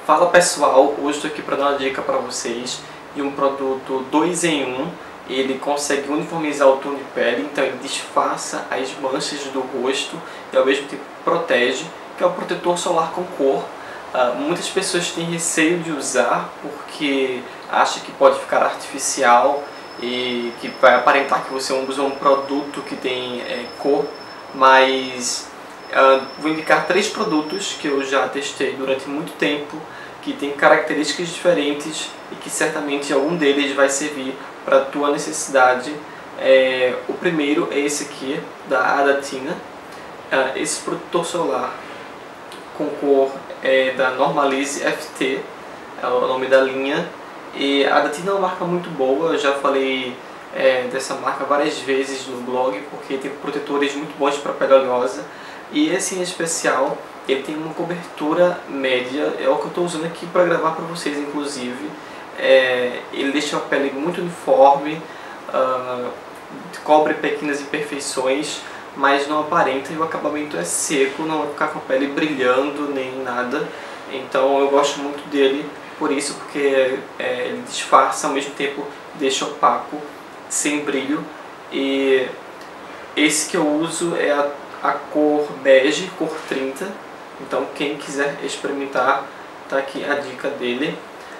Fala pessoal, hoje estou aqui para dar uma dica para vocês de um produto 2 em 1. Ele consegue uniformizar o tom de pele, então ele disfarça as manchas do rosto e ao mesmo tempo protege, que é o protetor solar com cor. Muitas pessoas têm receio de usar porque acham que pode ficar artificial e que vai aparentar que você usa um produto que tem cor, mas vou indicar 3 produtos que eu já testei durante muito tempo, que tem características diferentes e que certamente algum deles vai servir para a tua necessidade. O primeiro é esse aqui, da Adatina. Esse protetor solar com cor é da Normalize FT, é o nome da linha. E a Adatina é uma marca muito boa, eu já falei dessa marca várias vezes no blog, porque tem protetores muito bons para pele oleosa. E esse em especial, ele tem uma cobertura média, é o que eu estou usando aqui para gravar para vocês inclusive. Ele deixa a pele muito uniforme, cobre pequenas imperfeições, mas não aparenta e o acabamento é seco, não vai ficar com a pele brilhando nem nada. Então eu gosto muito dele por isso, porque ele disfarça, ao mesmo tempo deixa opaco, sem brilho. E esse que eu uso é a cor bege, cor 30. Então quem quiser experimentar, tá aqui a dica dele.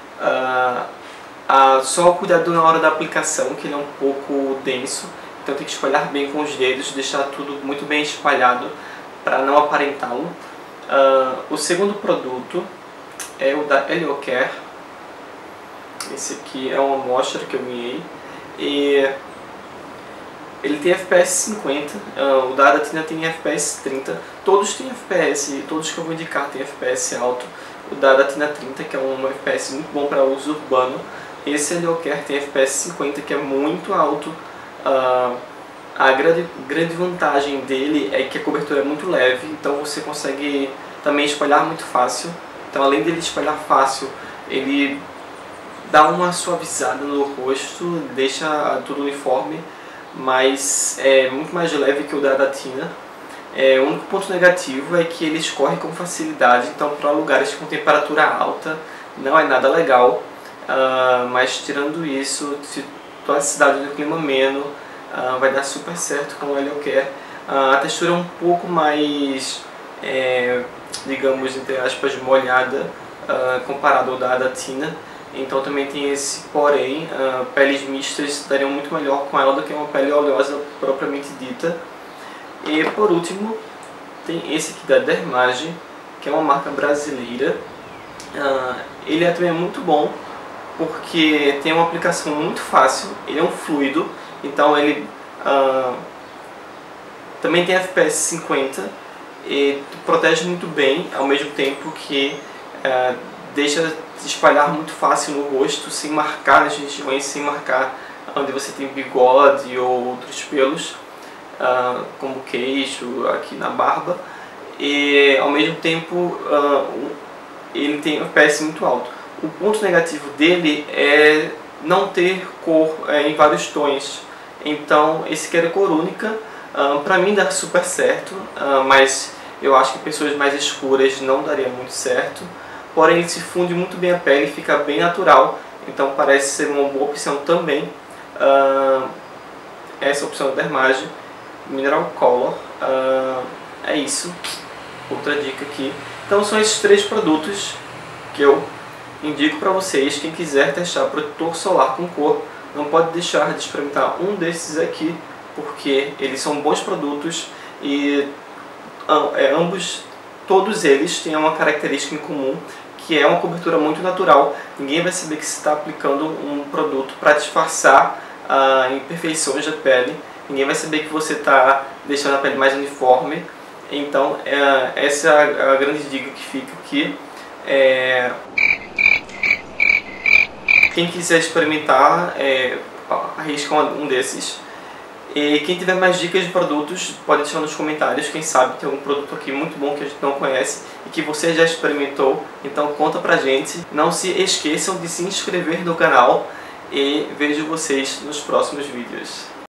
Só cuidado na hora da aplicação, que ele é um pouco denso, então tem que espalhar bem com os dedos, deixar tudo muito bem espalhado para não aparentá-lo. O segundo produto é o da Heliocare. Esse aqui é uma amostra que eu ganhei e ele tem FPS 50, o da Adatina tem FPS 30, todos têm FPS, todos que eu vou indicar tem FPS alto. O da Adatina 30, que é um FPS muito bom para uso urbano. Esse Heliocare tem FPS 50, que é muito alto. A grande vantagem dele é que a cobertura é muito leve, então você consegue também espalhar muito fácil. Então além dele espalhar fácil, ele dá uma suavizada no rosto, deixa tudo uniforme, mas é muito mais leve que o da Adatina. O único ponto negativo é que ele escorre com facilidade, então para lugares com temperatura alta não é nada legal. Mas tirando isso, se tua cidade no clima ameno, vai dar super certo com o Heliocare. A textura é um pouco mais, digamos, entre aspas, molhada comparado ao da Adatina. Então também tem esse porém, peles mistas dariam muito melhor com ela do que uma pele oleosa propriamente dita. E por último, tem esse aqui da Dermage, que é uma marca brasileira. Ele é também muito bom, porque tem uma aplicação muito fácil, ele é um fluido, então ele também tem FPS 50 e protege muito bem, ao mesmo tempo que deixa se espalhar muito fácil no rosto, sem marcar nas regiões, sem marcar onde você tem bigode ou outros pelos, como queixo, aqui na barba. E ao mesmo tempo ele tem um FPS muito alto. O ponto negativo dele é não ter cor em vários tons. Então esse aqui era cor única, pra mim dá super certo, mas eu acho que pessoas mais escuras não daria muito certo. Porém ele se funde muito bem a pele e fica bem natural, então parece ser uma boa opção também. Essa opção da Dermage, Mineral Color. É isso, outra dica aqui. Então são esses 3 produtos que eu indico para vocês. Quem quiser testar protetor solar com cor, não pode deixar de experimentar um desses aqui, porque eles são bons produtos e todos eles têm uma característica em comum, que é uma cobertura muito natural. Ninguém vai saber que você está aplicando um produto para disfarçar imperfeições da pele. Ninguém vai saber que você está deixando a pele mais uniforme. Então essa é a grande dica que fica aqui. Quem quiser experimentar, arrisca um desses. E quem tiver mais dicas de produtos, pode deixar nos comentários. Quem sabe tem algum produto aqui muito bom que a gente não conhece e que você já experimentou. Então conta pra gente. Não se esqueçam de se inscrever no canal e vejo vocês nos próximos vídeos.